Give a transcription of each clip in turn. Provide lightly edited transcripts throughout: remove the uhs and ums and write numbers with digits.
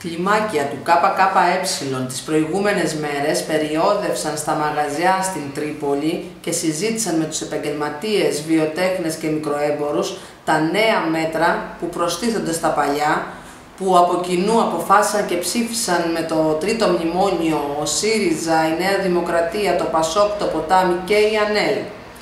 Κλιμάκια του ΚΚΕ τις προηγούμενες μέρες περιόδευσαν στα μαγαζιά στην Τρίπολη και συζήτησαν με τους επαγγελματίες, βιοτέχνες και μικροέμπορους τα νέα μέτρα που προστίθενται στα παλιά, που από κοινού αποφάσισαν και ψήφισαν με το τρίτο μνημόνιο ο ΣΥΡΙΖΑ, η Νέα Δημοκρατία, το ΠΑΣΟΚ, το Ποτάμι και η ΑΝΕΛ.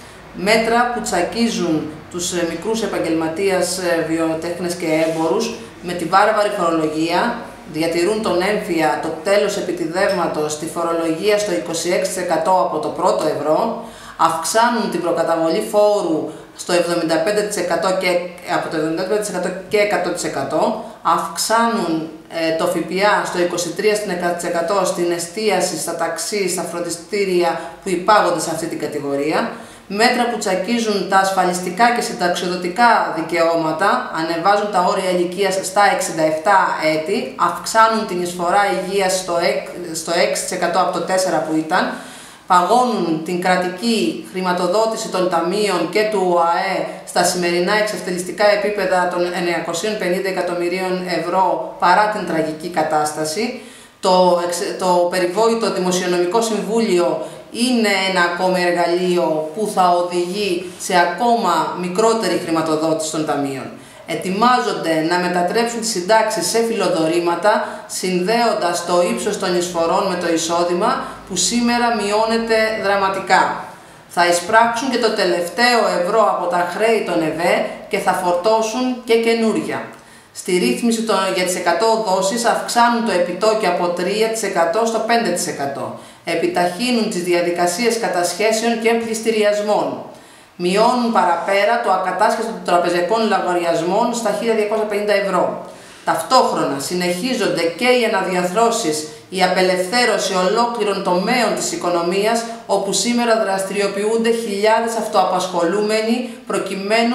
Μέτρα που τσακίζουν τους μικρούς επαγγελματίες, βιοτέχνες και έμπορους με τη βάρβαρη φορολογία, διατηρούν τον έμφυα, το τέλος επιτιδεύματος, τη φορολογία στο 26% από το πρώτο ευρώ, αυξάνουν την προκαταβολή φόρου στο 75% και από το 75% και 100%, αυξάνουν το ΦΠΑ στο 23% στην εστίαση, στα ταξί, στα φροντιστήρια που υπάγονται σε αυτή την κατηγορία, μέτρα που τσακίζουν τα ασφαλιστικά και συνταξιοδοτικά δικαιώματα, ανεβάζουν τα όρια ηλικίας στα 67 έτη, αυξάνουν την εισφορά υγείας στο 6% από το 4% που ήταν, παγώνουν την κρατική χρηματοδότηση των ταμείων και του ΟΑΕ στα σημερινά εξευτελιστικά επίπεδα των 950 εκατομμυρίων ευρώ παρά την τραγική κατάσταση. Το περιβόητο Δημοσιονομικό Συμβούλιο είναι ένα ακόμα εργαλείο που θα οδηγεί σε ακόμα μικρότερη χρηματοδότηση των ταμείων. Ετοιμάζονται να μετατρέψουν τις συντάξεις σε φιλοδορήματα, συνδέοντας το ύψος των εισφορών με το εισόδημα που σήμερα μειώνεται δραματικά. Θα εισπράξουν και το τελευταίο ευρώ από τα χρέη των ΕΒΕ και θα φορτώσουν και καινούρια. Στη ρύθμιση για τις 100 δόσεις αυξάνουν το επιτόκιο από 3% στο 5%. Επιταχύνουν τις διαδικασίες κατασχέσεων και πληστηριασμών. Μειώνουν παραπέρα το ακατάσχετο των τραπεζικών λογαριασμών στα 1.250 ευρώ. Ταυτόχρονα συνεχίζονται και οι αναδιαρθρώσεις, η απελευθέρωση ολόκληρων τομέων της οικονομίας, όπου σήμερα δραστηριοποιούνται χιλιάδες αυτοαπασχολούμενοι προκειμένου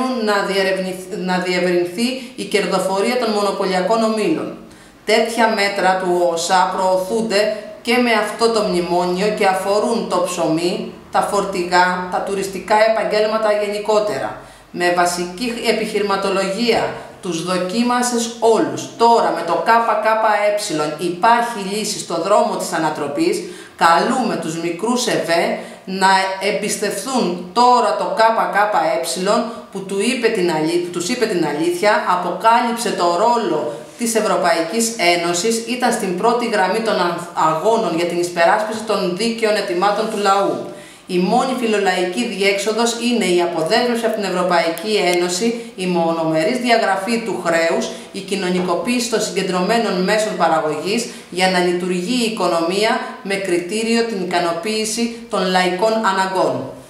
να διευρυνθεί η κερδοφορία των μονοπωλιακών ομίλων. Τέτοια μέτρα του ΟΣΑ προωθούνται και με αυτό το μνημόνιο και αφορούν το ψωμί, τα φορτηγά, τα τουριστικά επαγγέλματα γενικότερα. Με βασική επιχειρηματολογία τους δοκίμασες όλους. Τώρα με το ΚΚΕ υπάρχει λύση στο δρόμο της ανατροπής. Καλούμε τους μικρούς ΕΒΕ να εμπιστευθούν τώρα το ΚΚΕ που τους είπε την αλήθεια, αποκάλυψε το ρόλο της Ευρωπαϊκής Ένωσης, ήταν στην πρώτη γραμμή των αγώνων για την εισπεράσπιση των δίκαιων αιτημάτων του λαού. Η μόνη φιλολαϊκή διέξοδος είναι η αποδέσμευση από την Ευρωπαϊκή Ένωση, η μονομερής διαγραφή του χρέους, η κοινωνικοποίηση των συγκεντρωμένων μέσων παραγωγής για να λειτουργεί η οικονομία με κριτήριο την ικανοποίηση των λαϊκών αναγκών.